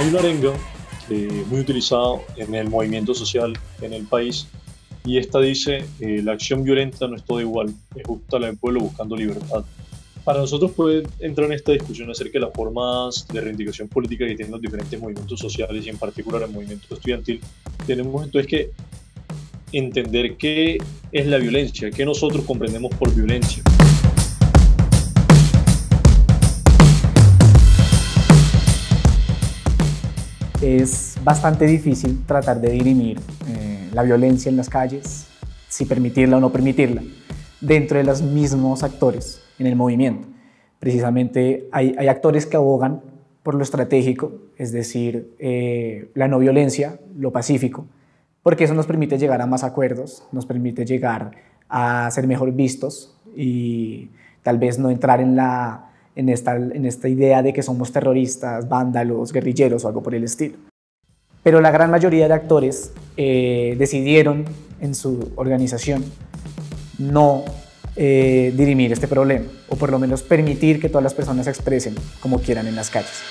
Hay una arenga muy utilizada en el movimiento social en el país y esta dice, la acción violenta no es toda igual, es justa la del pueblo buscando libertad. Para nosotros puede entrar en esta discusión acerca de las formas de reivindicación política que tienen los diferentes movimientos sociales y en particular el movimiento estudiantil. Tenemos entonces que entender qué es la violencia, qué nosotros comprendemos por violencia. Es bastante difícil tratar de dirimir la violencia en las calles, si permitirla o no permitirla, dentro de los mismos actores en el movimiento. Precisamente hay actores que abogan por lo estratégico, es decir, la no violencia, lo pacífico, porque eso nos permite llegar a más acuerdos, nos permite llegar a ser mejor vistos y tal vez no entrar en esta idea de que somos terroristas, vándalos, guerrilleros o algo por el estilo. Pero la gran mayoría de actores decidieron en su organización no dirimir este problema, o por lo menos permitir que todas las personas se expresen como quieran en las calles.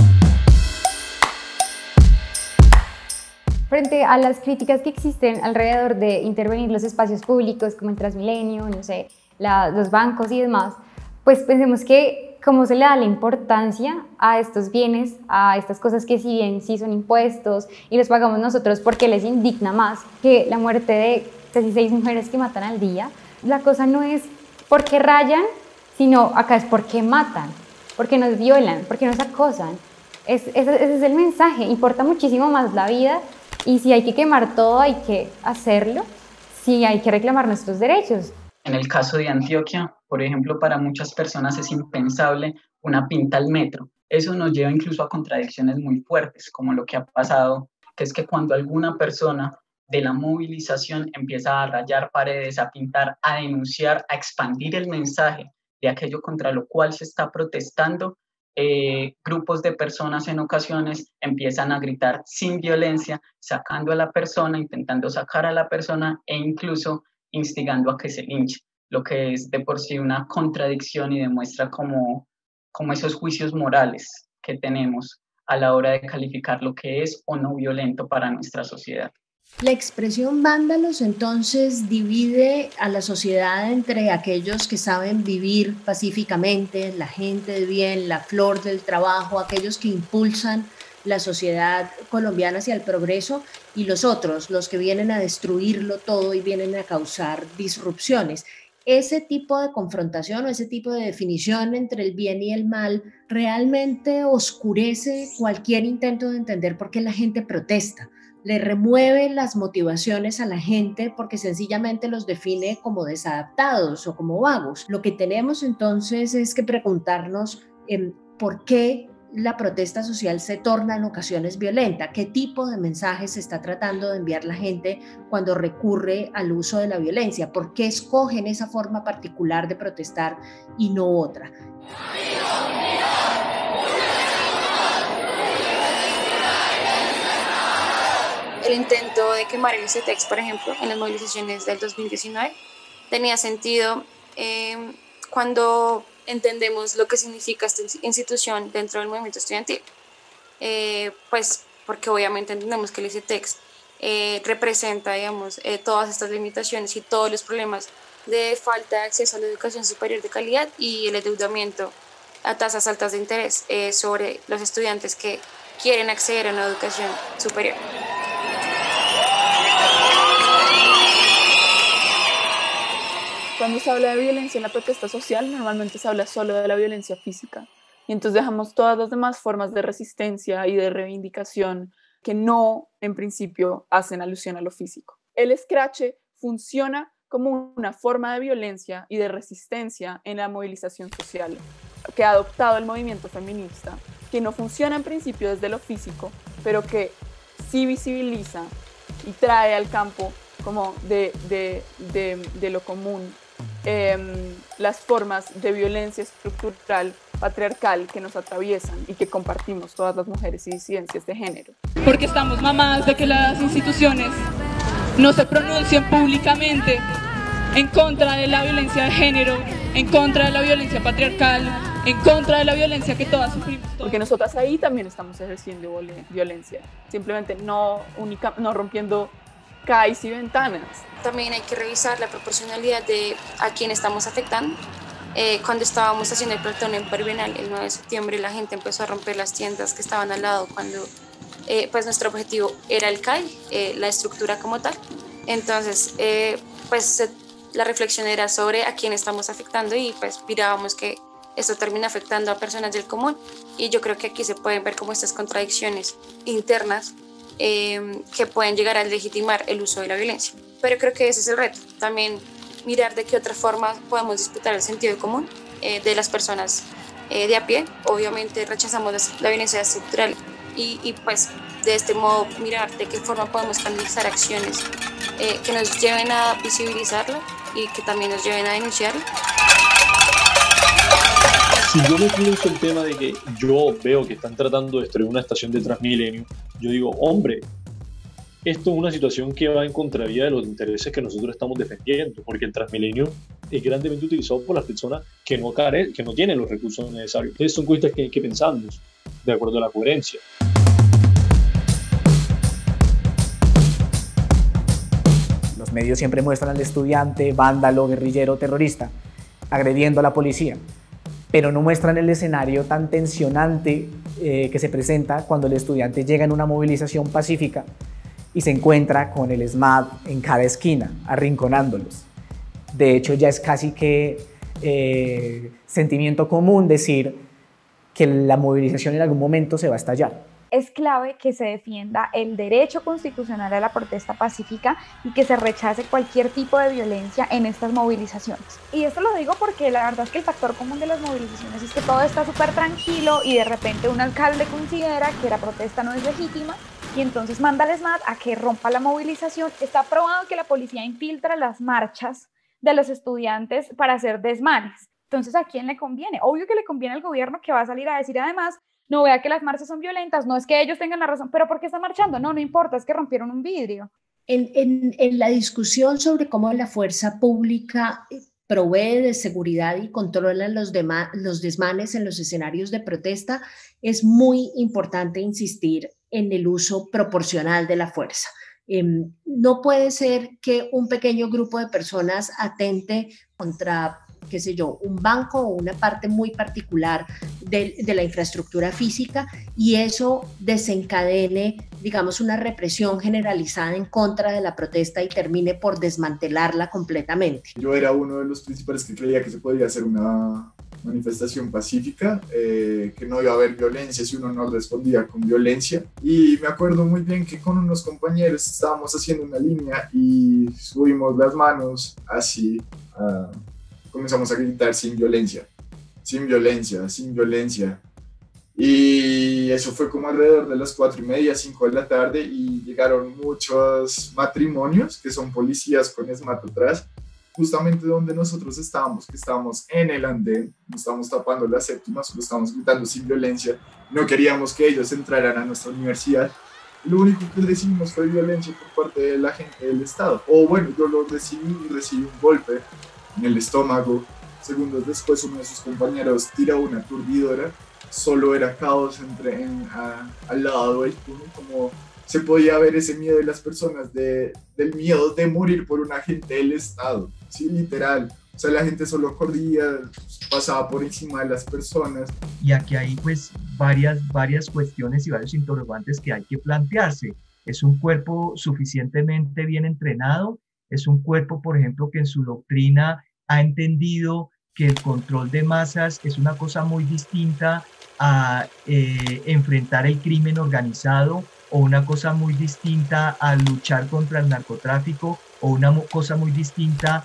Frente a las críticas que existen alrededor de intervenir los espacios públicos como el Transmilenio, no sé, los bancos y demás, pues pensemos que cómo se le da la importancia a estos bienes, a estas cosas que si bien sí son impuestos y los pagamos nosotros porque les indigna más que la muerte de 16 mujeres que matan al día. La cosa no es por qué rayan, sino acá es por qué matan, por qué nos violan, por qué nos acosan. Ese es el mensaje, importa muchísimo más la vida y si hay que quemar todo hay que hacerlo, si hay que reclamar nuestros derechos. En el caso de Antioquia, por ejemplo, para muchas personas es impensable una pinta al metro. Eso nos lleva incluso a contradicciones muy fuertes, como lo que ha pasado, que es que cuando alguna persona de la movilización empieza a rayar paredes, a pintar, a denunciar, a expandir el mensaje de aquello contra lo cual se está protestando, grupos de personas en ocasiones empiezan a gritar sin violencia, sacando a la persona, intentando sacar a la persona e incluso instigando a que se linche, lo que es de por sí una contradicción y demuestra como esos juicios morales que tenemos a la hora de calificar lo que es o no violento para nuestra sociedad. La expresión vándalos entonces divide a la sociedad entre aquellos que saben vivir pacíficamente, la gente de bien, la flor del trabajo, aquellos que impulsan la sociedad colombiana hacia el progreso, y los otros, los que vienen a destruirlo todo y vienen a causar disrupciones. Ese tipo de confrontación o ese tipo de definición entre el bien y el mal realmente oscurece cualquier intento de entender por qué la gente protesta. Le remueve las motivaciones a la gente porque sencillamente los define como desadaptados o como vagos. Lo que tenemos entonces es que preguntarnos por qué la protesta social se torna en ocasiones violenta, qué tipo de mensajes se está tratando de enviar la gente cuando recurre al uso de la violencia, por qué escogen esa forma particular de protestar y no otra. El intento de quemar el ICETEX, por ejemplo, en las movilizaciones del 2019, tenía sentido cuando entendemos lo que significa esta institución dentro del movimiento estudiantil. Pues porque obviamente entendemos que el ICETEX representa, digamos, todas estas limitaciones y todos los problemas de falta de acceso a la educación superior de calidad y el endeudamiento a tasas altas de interés sobre los estudiantes que quieren acceder a una educación superior. Cuando se habla de violencia en la protesta social, normalmente se habla solo de la violencia física. Y entonces dejamos todas las demás formas de resistencia y de reivindicación que no, en principio, hacen alusión a lo físico. El escrache funciona como una forma de violencia y de resistencia en la movilización social que ha adoptado el movimiento feminista, que no funciona en principio desde lo físico, pero que sí visibiliza y trae al campo como de lo común las formas de violencia estructural, patriarcal que nos atraviesan y que compartimos todas las mujeres y disidencias de género. Porque estamos mamadas de que las instituciones no se pronuncien públicamente en contra de la violencia de género, en contra de la violencia patriarcal, en contra de la violencia que todas sufrimos. Porque nosotras ahí también estamos ejerciendo violencia, simplemente no rompiendo CAIs y ventanas. También hay que revisar la proporcionalidad de a quién estamos afectando. Cuando estábamos haciendo el plantón en Parvenal el 9 de septiembre, la gente empezó a romper las tiendas que estaban al lado cuando pues nuestro objetivo era el CAI, la estructura como tal. Entonces, pues la reflexión era sobre a quién estamos afectando y pues mirábamos que esto termina afectando a personas del común. Y yo creo que aquí se pueden ver como estas contradicciones internas que pueden llegar a legitimar el uso de la violencia. Pero creo que ese es el reto, también mirar de qué otra forma podemos disputar el sentido común de las personas de a pie. Obviamente rechazamos la violencia estructural y pues de este modo mirar de qué forma podemos canalizar acciones que nos lleven a visibilizarla y que también nos lleven a denunciarla. Si yo me pienso el tema de que yo veo que están tratando de destruir una estación de Transmilenio, yo digo, hombre, esto es una situación que va en contravía de los intereses que nosotros estamos defendiendo, porque el Transmilenio es grandemente utilizado por las personas que no tienen los recursos necesarios. Entonces son cosas que hay que pensarnos, de acuerdo a la coherencia. Los medios siempre muestran al estudiante, vándalo, guerrillero, terrorista, agrediendo a la policía, pero no muestran el escenario tan tensionante que se presenta cuando el estudiante llega en una movilización pacífica y se encuentra con el SMAT en cada esquina, arrinconándolos. De hecho, ya es casi que sentimiento común decir que la movilización en algún momento se va a estallar. Es clave que se defienda el derecho constitucional a la protesta pacífica y que se rechace cualquier tipo de violencia en estas movilizaciones. Y esto lo digo porque la verdad es que el factor común de las movilizaciones es que todo está súper tranquilo y de repente un alcalde considera que la protesta no es legítima y entonces manda al SMAT a que rompa la movilización. Está probado que la policía infiltra las marchas de los estudiantes para hacer desmanes. Entonces, ¿a quién le conviene? Obvio que le conviene al gobierno, que va a salir a decir además: no, vea que las marchas son violentas, no es que ellos tengan la razón, pero ¿por qué están marchando? No importa, es que rompieron un vidrio. En la discusión sobre cómo la fuerza pública provee de seguridad y controla los desmanes en los escenarios de protesta, es muy importante insistir en el uso proporcional de la fuerza. No puede ser que un pequeño grupo de personas atente contra, qué sé yo, un banco o una parte muy particular de la infraestructura física y eso desencadene, digamos, una represión generalizada en contra de la protesta y termine por desmantelarla completamente. Yo era uno de los principales que creía que se podía hacer una manifestación pacífica, que no iba a haber violencia si uno no respondía con violencia. Y me acuerdo muy bien que con unos compañeros estábamos haciendo una línea y subimos las manos así, comenzamos a gritar sin violencia, sin violencia, sin violencia. Y eso fue como alrededor de las 4:30, 5 de la tarde y llegaron muchos matrimonios que son policías con SMAT atrás, justamente donde nosotros estábamos, que estábamos en el andén, no estábamos tapando la séptima, solo estábamos gritando sin violencia, no queríamos que ellos entraran a nuestra universidad. Lo único que recibimos fue violencia por parte de la gente del Estado. O bueno, yo lo recibí un golpe en el estómago. Segundos después uno de sus compañeros tira una aturdidora. Solo era caos al lado del túnel, como se podía ver ese miedo de las personas, del miedo de morir por un agente del Estado, sí, literal. O sea, la gente solo corría, pasaba por encima de las personas. Y aquí hay pues varias cuestiones y varios interrogantes que hay que plantearse. ¿Es un cuerpo suficientemente bien entrenado? ¿Es un cuerpo, por ejemplo, que en su doctrina ha entendido que el control de masas es una cosa muy distinta a enfrentar el crimen organizado, o una cosa muy distinta a luchar contra el narcotráfico, o una cosa muy distinta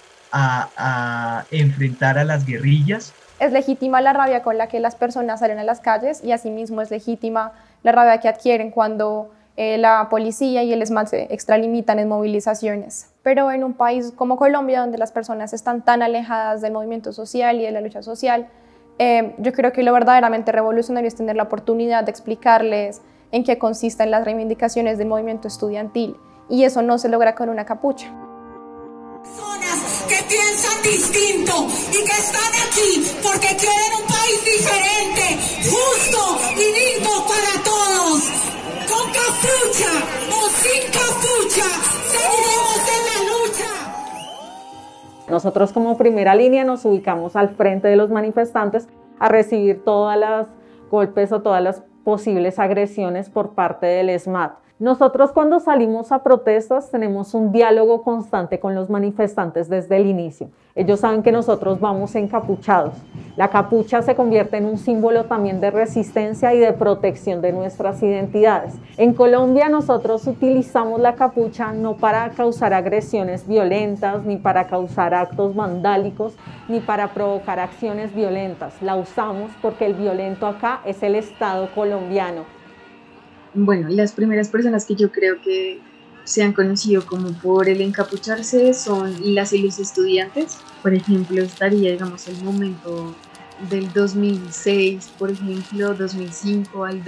a enfrentar a las guerrillas? Es legítima la rabia con la que las personas salen a las calles y asimismo es legítima la rabia que adquieren cuando la policía y el SMAT se extralimitan en movilizaciones. Pero en un país como Colombia, donde las personas están tan alejadas del movimiento social y de la lucha social, yo creo que lo verdaderamente revolucionario es tener la oportunidad de explicarles en qué consisten las reivindicaciones del movimiento estudiantil, y eso no se logra con una capucha. Personas que piensan distinto y que están aquí porque quieren un país diferente, justo y digno para todos. Con capucha o sin capucha, seguiremos en la lucha. Nosotros como primera línea nos ubicamos al frente de los manifestantes a recibir todas las golpes o todas las posibles agresiones por parte del ESMAD. Nosotros cuando salimos a protestas tenemos un diálogo constante con los manifestantes desde el inicio. Ellos saben que nosotros vamos encapuchados. La capucha se convierte en un símbolo también de resistencia y de protección de nuestras identidades. En Colombia nosotros utilizamos la capucha no para causar agresiones violentas, ni para causar actos vandálicos, ni para provocar acciones violentas. La usamos porque el violento acá es el Estado colombiano. Bueno, las primeras personas que yo creo que se han conocido como por el encapucharse son las y los estudiantes. Por ejemplo, estaría, digamos, el momento del 2006, por ejemplo, 2005 al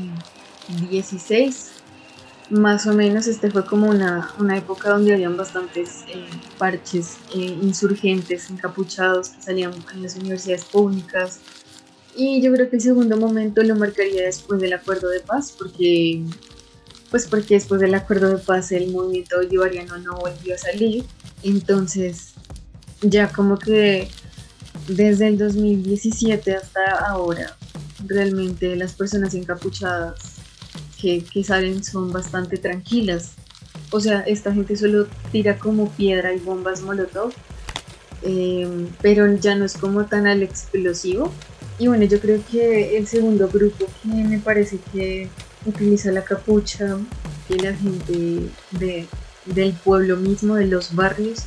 2016. Más o menos, fue como una época donde habían bastantes parches insurgentes, encapuchados que salían en las universidades públicas. Y yo creo que el segundo momento lo marcaría después del acuerdo de paz, porque después del acuerdo de paz el movimiento bolivariano no volvió a salir. Entonces ya como que desde el 2017 hasta ahora realmente las personas encapuchadas que salen son bastante tranquilas. O sea, esta gente solo tira como piedra y bombas molotov, pero ya no es como tan al explosivo. Y bueno, yo creo que el segundo grupo que me parece que utiliza la capucha, que la gente del pueblo mismo, de los barrios,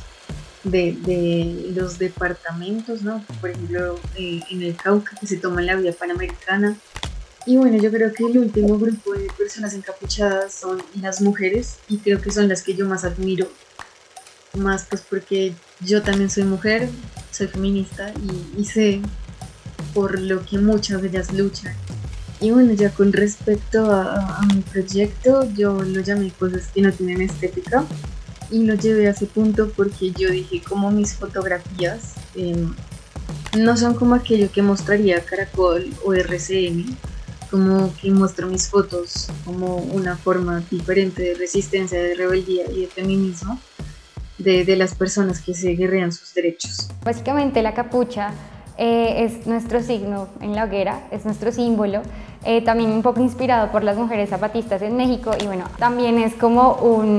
de los departamentos, ¿no? Por ejemplo, en el Cauca, que se toman la vía panamericana. Y bueno, yo creo que el último grupo de personas encapuchadas son las mujeres, y creo que son las que yo más admiro, más pues porque yo también soy mujer, soy feminista y sé por lo que muchas de ellas luchan. Y bueno, ya con respecto a mi proyecto, yo lo llamé Cosas que no tienen estética, y lo llevé a ese punto porque yo dije como mis fotografías no son como aquello que mostraría Caracol o RCN, como que muestro mis fotos como una forma diferente de resistencia, de rebeldía y de feminismo de las personas que se guerrean sus derechos. Básicamente la capucha es nuestro signo en la hoguera, es nuestro símbolo, también un poco inspirado por las mujeres zapatistas en México, y bueno, también es como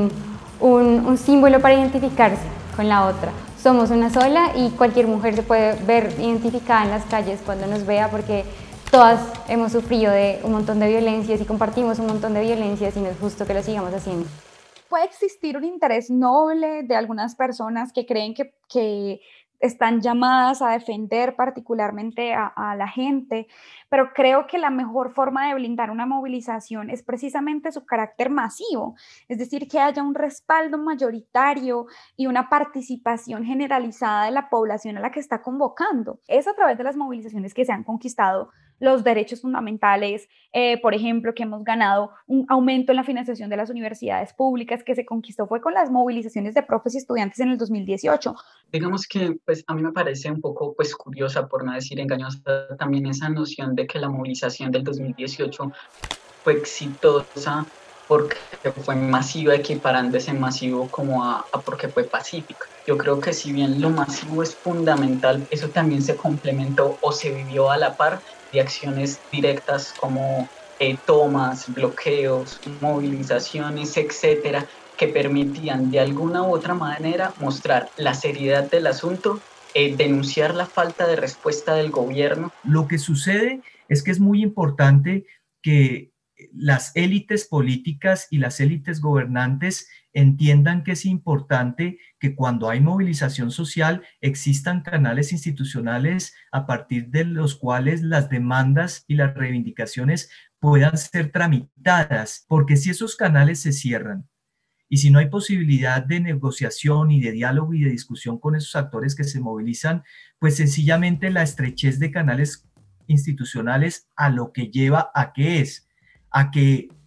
un símbolo para identificarse con la otra. Somos una sola y cualquier mujer se puede ver identificada en las calles cuando nos vea, porque todas hemos sufrido de un montón de violencias y compartimos un montón de violencias, y no es justo que lo sigamos haciendo. Puede existir un interés noble de algunas personas que creen que están llamadas a defender particularmente a la gente, pero creo que la mejor forma de blindar una movilización es precisamente su carácter masivo, es decir, que haya un respaldo mayoritario y una participación generalizada de la población a la que está convocando. Es a través de las movilizaciones que se han conquistado los derechos fundamentales, por ejemplo, que hemos ganado un aumento en la financiación de las universidades públicas, que se conquistó fue con las movilizaciones de profes y estudiantes en el 2018. Digamos que pues, a mí me parece un poco pues, curiosa, por no decir engañosa, también esa noción de que la movilización del 2018 fue exitosa porque fue masiva, equiparándose masivo como a porque fue pacífica. Yo creo que si bien lo masivo es fundamental, eso también se complementó o se vivió a la par de acciones directas como tomas, bloqueos, movilizaciones, etcétera, que permitían de alguna u otra manera mostrar la seriedad del asunto, denunciar la falta de respuesta del gobierno. Lo que sucede es que es muy importante que las élites políticas y las élites gobernantes entiendan que es importante que cuando hay movilización social existan canales institucionales a partir de los cuales las demandas y las reivindicaciones puedan ser tramitadas, porque si esos canales se cierran y si no hay posibilidad de negociación y de diálogo y de discusión con esos actores que se movilizan, pues sencillamente la estrechez de canales institucionales a lo que lleva a qué es, a que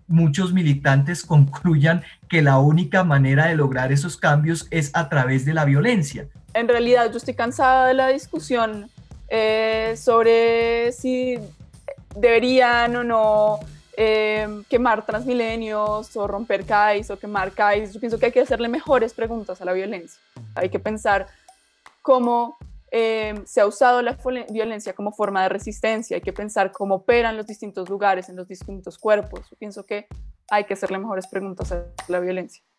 muchos militantes concluyan que la única manera de lograr esos cambios es a través de la violencia. En realidad yo estoy cansada de la discusión sobre si deberían o no quemar Transmilenios o romper CAIS o quemar CAIS. Yo pienso que hay que hacerle mejores preguntas a la violencia. Hay que pensar cómo se ha usado la violencia como forma de resistencia, hay que pensar cómo operan los distintos lugares en los distintos cuerpos. Yo pienso que hay que hacerle mejores preguntas a la violencia.